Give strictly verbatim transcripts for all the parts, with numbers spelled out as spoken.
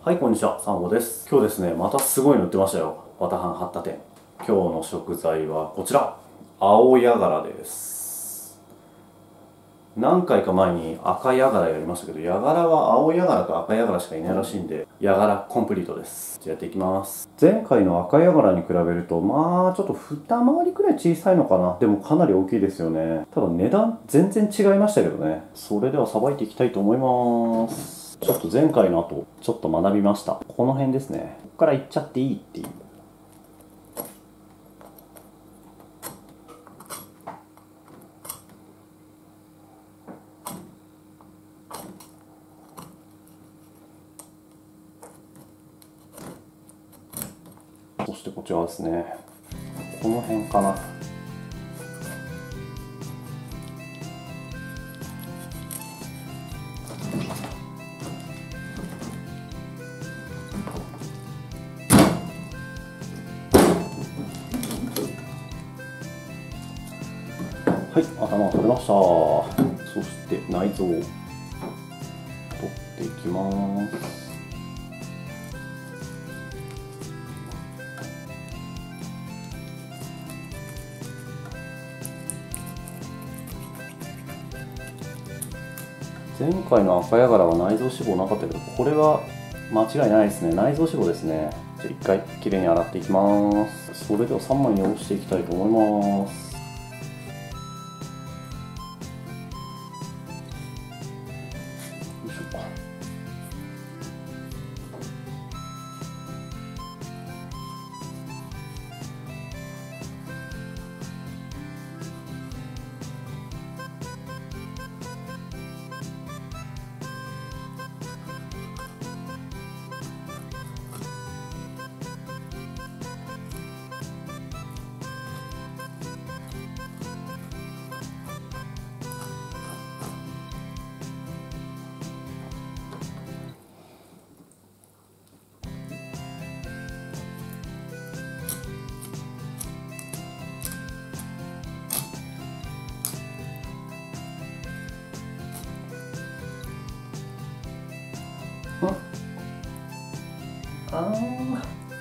はい、こんにちは、サンゴです。今日ですね、またすごいの売ってましたよ。バタハン八田店。今日の食材はこちら。青ヤガラです。何回か前に赤ヤガラやりましたけど、ヤガラは青ヤガラと赤ヤガラしかいないらしいんで、ヤガラコンプリートです。じゃあやっていきます。前回の赤ヤガラに比べると、まあちょっと二回りくらい小さいのかな。でもかなり大きいですよね。ただ値段全然違いましたけどね。それではさばいていきたいと思います。ちょっと前回の後、ちょっと学びました。この辺ですね。ここからいっちゃっていいっていう。そしてこちらですね。この辺かな。はい、頭を取れました。そして内臓を取っていきます。前回の赤ヤガラは内臓脂肪なかったけど、これは間違いないですね。内臓脂肪ですね。じゃあ一回きれいに洗っていきます。それではさんまいにおろしていきたいと思います。よいしょ。あー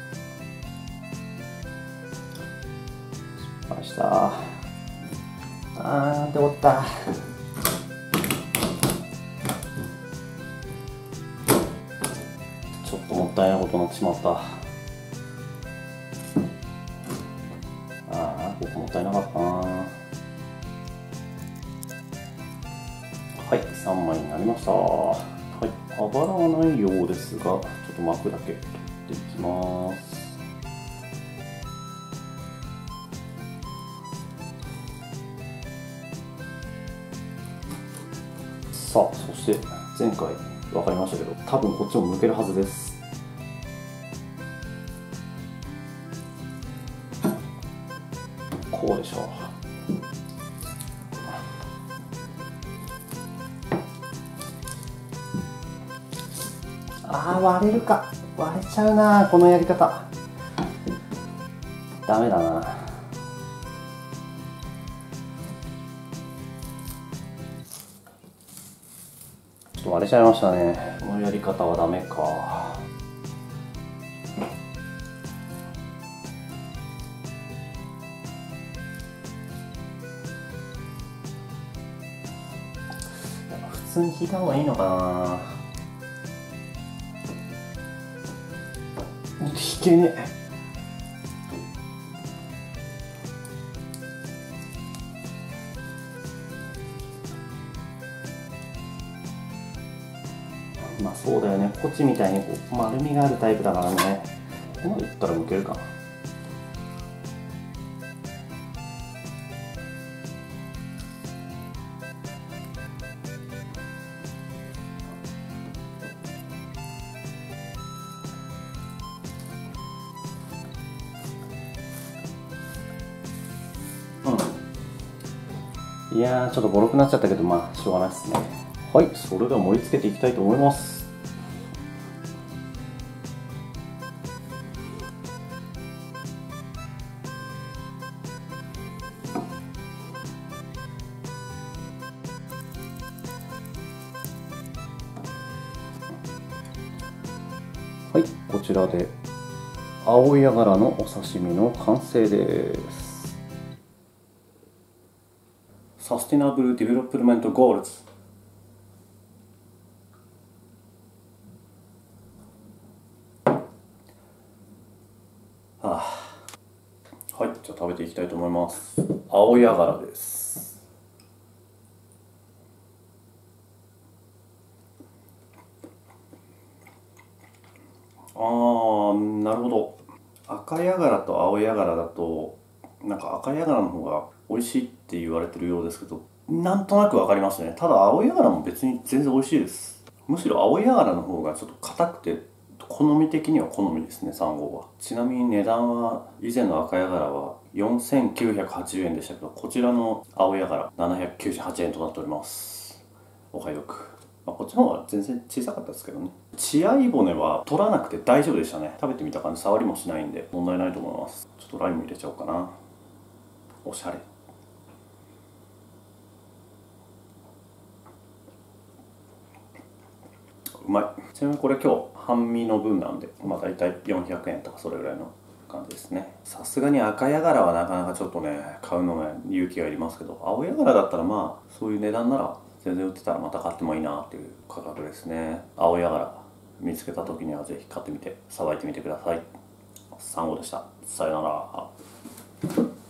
失敗した。あーでおった。ちょっともったいないことになってしまった。ああ、ここもったいなかったな。はい、さんまいになりました。はい、あばらはないようですが、ちょっと膜だけ取っていきます。さあ、そして前回分かりましたけど、多分こっちも剥けるはずです。こうでしょう。あー割れるか。割れちゃうな、このやり方。ダメだな。ちょっと割れちゃいましたね。このやり方はダメか。普通に引いた方がいいのかな。引けねえ。まあそうだよね。ポチみたいにこう丸みがあるタイプだからね。ここまでいったら剥けるかな。いやー、ちょっとボロくなっちゃったけど、まあしょうがないですね。はい、それでは盛り付けていきたいと思います。 はい、こちらで青ヤガラのお刺身の完成です。サスティナブル・ディベロップメント・ゴールズ。はあ、はい、じゃあ食べていきたいと思います。青ヤガラです。あー、なるほど。赤ヤガラと青ヤガラだとなんか赤ヤガラの方が美味しいって言われてるようですけど、なんとなくわかりますね。ただ青ヤガラも別に全然美味しいです。むしろ青ヤガラの方がちょっと硬くて好み的には好みですね、さん号は。ちなみに値段は以前の赤ヤガラはよんせんきゅうひゃくはちじゅうえんでしたけど、こちらの青ヤガラななひゃくきゅうじゅうはちえんとなっております。お買い得。まあ、こっちの方が全然小さかったですけどね。血合い骨は取らなくて大丈夫でしたね。食べてみた感じ触りもしないんで問題ないと思います。ちょっとライム入れちゃおうかな。おしゃれ。うまい。ちなみにこれ今日半身の分なんで、まあ大体よんひゃくえんとかそれぐらいの感じですね。さすがに赤ヤガラはなかなかちょっとね買うのが勇気がいりますけど、青ヤガラだったらまあそういう値段なら全然売ってたらまた買ってもいいなっていう価格ですね。青ヤガラ見つけた時にはぜひ買ってみてさばいてみてください。さん号でした。さよなら。